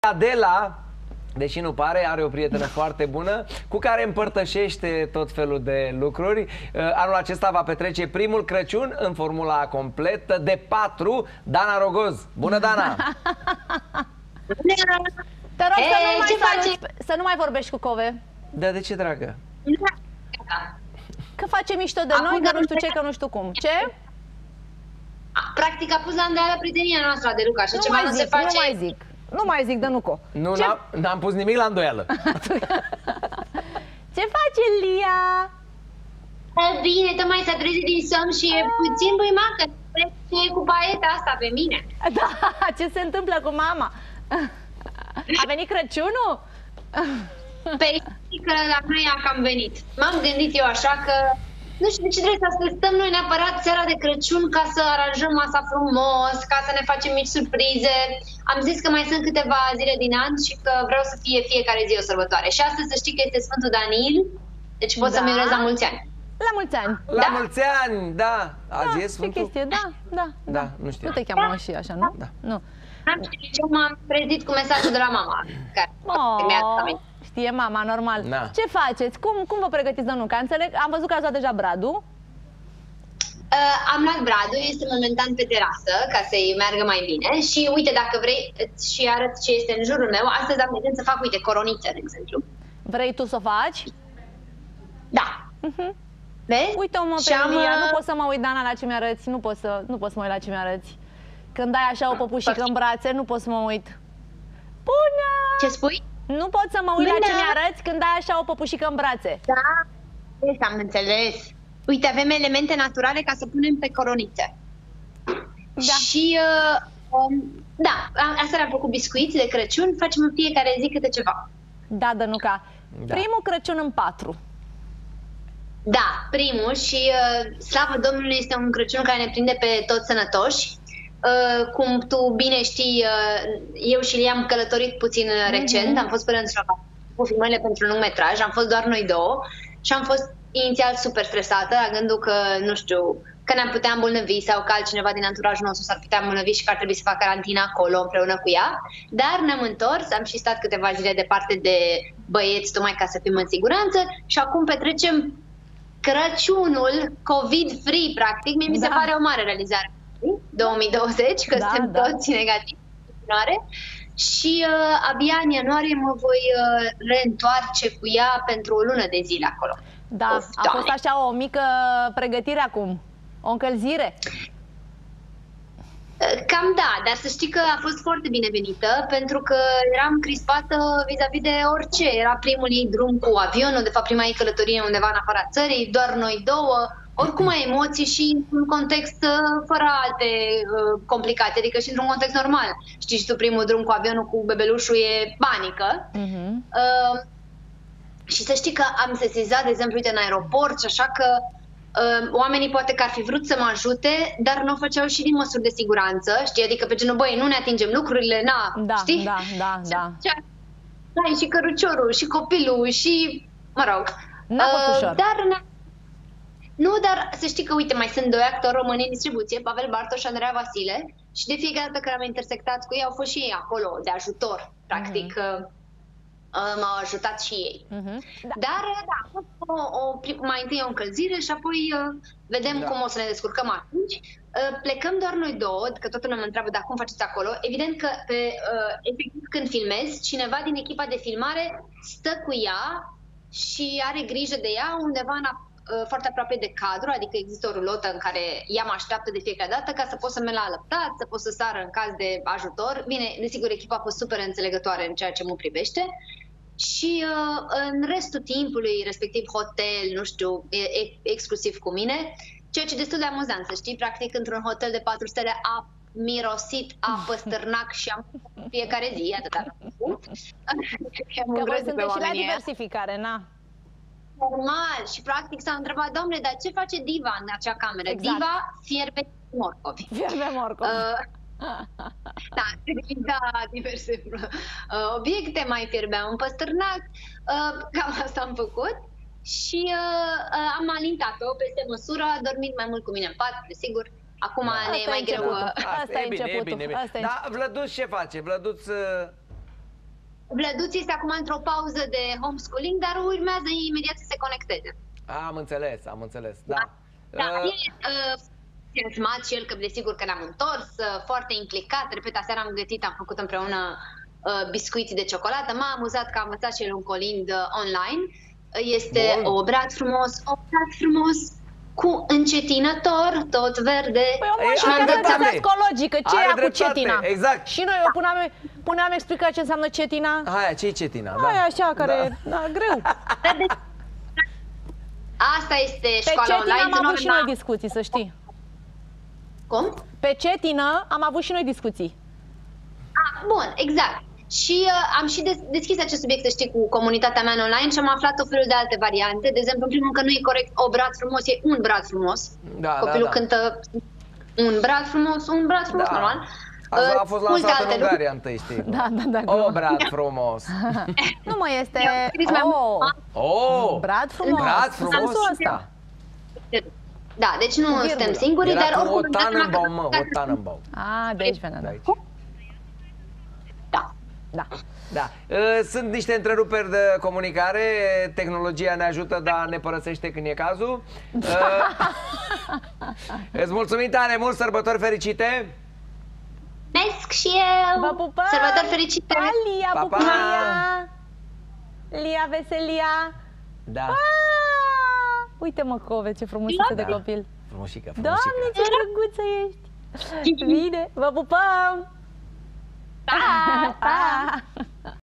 Adela, deși nu pare, are o prietenă foarte bună cu care împărtășește tot felul de lucruri. Anul acesta va petrece primul Crăciun în formula completă de 4. Dana Rogoz. Bună, Dana! Te rog să nu mai vorbești cu Cove. Da, de ce, dragă? Că face mișto de noi, că nu știu ce, că nu știu cum. Ce? Practic a pus la îndoială prietenia noastră de Luca. Nu mai zic, nu mai zic. Nu mai zic, Dănuco. Nu, n-am pus nimic la îndoială. Ce face Lia? Bine, tocmai s-a trezit din somn și e puțin buimacă. E cu baeta asta pe mine. Da, ce se întâmplă cu mama? A venit Crăciunul? Păi, că la noi a cam venit. M-am gândit eu așa că nu știu de ce trebuie să stăm noi neapărat seara de Crăciun ca să aranjăm masa frumos, ca să ne facem mici surprize. Am zis că mai sunt câteva zile din an și că vreau să fie fiecare zi o sărbătoare. Și astăzi să știi că este Sfântul Daniil, deci pot să-mi urez la mulți ani. La mulți ani. La mulți ani, da. Azi e Sfântul? Ce chestie, da. Nu știu. Nu te cheamă și așa, nu? Da. Nu. M-am trezit cu mesajul de la mama. Știe mama, normal. Da. Ce faceți? Cum vă pregătiți de nunca? Înțeleg, am văzut că ați luat deja bradul. Am luat bradul, este momentan pe terasă, ca să-i meargă mai bine. Și uite, dacă vrei, și arăt ce este în jurul meu. Astăzi am gândit să fac, uite, coronițe, de exemplu. Vrei tu să o faci? Da. Vezi? Uite-mă pe Lia, nu pot să mă uit, Dana, la ce mi-arăți. Nu pot să mă uit la ce mi-arăți. Când ai așa o păpușică în brațe, nu pot să mă uit. Bună! Ce spui? Nu pot să mă uit la ce mi-arăți când ai așa o păpușică în brațe. Da, am înțeles. Uite, avem elemente naturale ca să punem pe coronițe. Da. Și, da, asta am făcut biscuiți de Crăciun, facem în fiecare zi câte ceva. Da, Dănuca. Da. Primul Crăciun în 4. Da, primul și slavă Domnului, este un Crăciun care ne prinde pe toți sănătoși. Cum tu bine știi, eu și Lia am călătorit puțin recent, am fost până în Slovacia cu filmările pentru un lungmetraj, am fost doar noi două și am fost inițial super stresată la gândul că, nu știu, că ne-am putea îmbolnăvi sau că altcineva din anturajul nostru s-ar putea îmbolnăvi și că ar trebui să facă carantina acolo împreună cu ea, dar ne-am întors, am și stat câteva zile departe de băieți tocmai ca să fim în siguranță și acum petrecem Crăciunul COVID-free, practic. Mie mi se pare o mare realizare 2020, că suntem toți negativi în continuare. Și abia în ianuarie mă voi reîntoarce cu ea pentru o lună de zile acolo. Da, a fost așa o mică pregătire acum, o încălzire. Cam da, dar să știi că a fost foarte binevenită, pentru că eram crispată vis-a-vis de orice. Era primul ei drum cu avionul, de fapt prima ei călătorie undeva în afara țării, doar noi două, oricum ai emoții și într-un context fără alte complicații, adică și într-un context normal. Știi și tu, primul drum cu avionul cu bebelușul e panică. Și să știi că am sesizat, de exemplu, uite, în aeroport și așa că oamenii poate că ar fi vrut să mă ajute, dar nu o făceau și din măsuri de siguranță, știi? Adică pe genul, băi, nu ne atingem lucrurile, știi? Da. Da, și căruciorul, și copilul, și, mă rog. N-a fost ușor. Dar să știi că, uite, mai sunt doi actori români în distribuție, Pavel Bartos și Andreea Vasile, și de fiecare dată când am intersectat cu ei, au fost și ei acolo, de ajutor, practic. M-au ajutat și ei. Dar, da, a fost mai întâi o încălzire și apoi vedem cum o să ne descurcăm atunci. Plecăm doar noi două, că toată lumea mă întreabă, dar cum faceți acolo? Evident că, efectiv, când filmezi, cineva din echipa de filmare stă cu ea și are grijă de ea undeva foarte aproape de cadru, adică există o rulotă în care ea mă așteaptă de fiecare dată ca să pot să merg la alăptat, să pot să sară în caz de ajutor. Bine, desigur, echipa a fost super înțelegătoare în ceea ce mă privește. Și în restul timpului, respectiv hotel, nu știu, exclusiv cu mine, ceea ce e destul de amuzant, să știi, practic într-un hotel de 4 stele a mirosit a păstârnac și am fiecare zi, atât am făcut. Că voi sunteți și la diversificare, na? Normal, și practic s-a întrebat, domnule, dar ce face Diva în acea cameră? Exact. Diva fierbe morcovi. Fierbe morcovi. Da, diverse obiecte, mai fierbeam un păstârnac, cam asta am făcut și am alintat-o peste măsură, a dormit mai mult cu mine în pat, desigur. Acum ne e mai greu. Asta e începutul. Da, Vlăduț ce face? Vlăduț Vlăduț este acum într-o pauză de homeschooling, dar urmează imediat să se conecteze. Am înțeles, am înțeles, da. Da, e entuziasmat și el, că desigur că ne-am întors, foarte implicat. Repet, aseară am gătit, am făcut împreună biscuiți de ciocolată. M-a amuzat că a învățat și el un colind online. Este obrat frumos, cu încetinător, tot verde. Păi și mâncare ecologică, ce e cu cetina? Exact. Și noi eu puneam explicat ce înseamnă cetina. Aia, ce-i cetina? Aia așa, care, da, greu. Asta este școala online. Pe cetină am avut și noi discuții, să știi. Cum? Pe cetină am avut și noi discuții. Bun, exact. Și am și deschis acest subiect, să știi, cu comunitatea mea online și am aflat o felul de alte variante. De exemplu, în primul că nu e corect o brad frumos, e un brad frumos. Da, Copilul cântă un brad frumos, normal. A fost lansat în Ungaria întâi, știi? Da. O, brad frumos. Nu mai este... brad frumos. Brad frumos ăsta. Da, deci nu suntem singuri, dar oricum... o Tannenbaum. Deci vene. Da. Sunt niște întreruperi de comunicare, tehnologia ne ajută, dar ne părăsește când e cazul. Îți mulțumim tare mult, sărbători fericite! Mulțumesc și eu! Vă pupăm! Sărbători fericite! Pa, Lia, pa, pa. Lia, veselia! Da. Uite mă, Cove, ce frumusiță de copil! Frumușică. Doamne, ce drăguță ești! Bine, vă pupăm! Pa!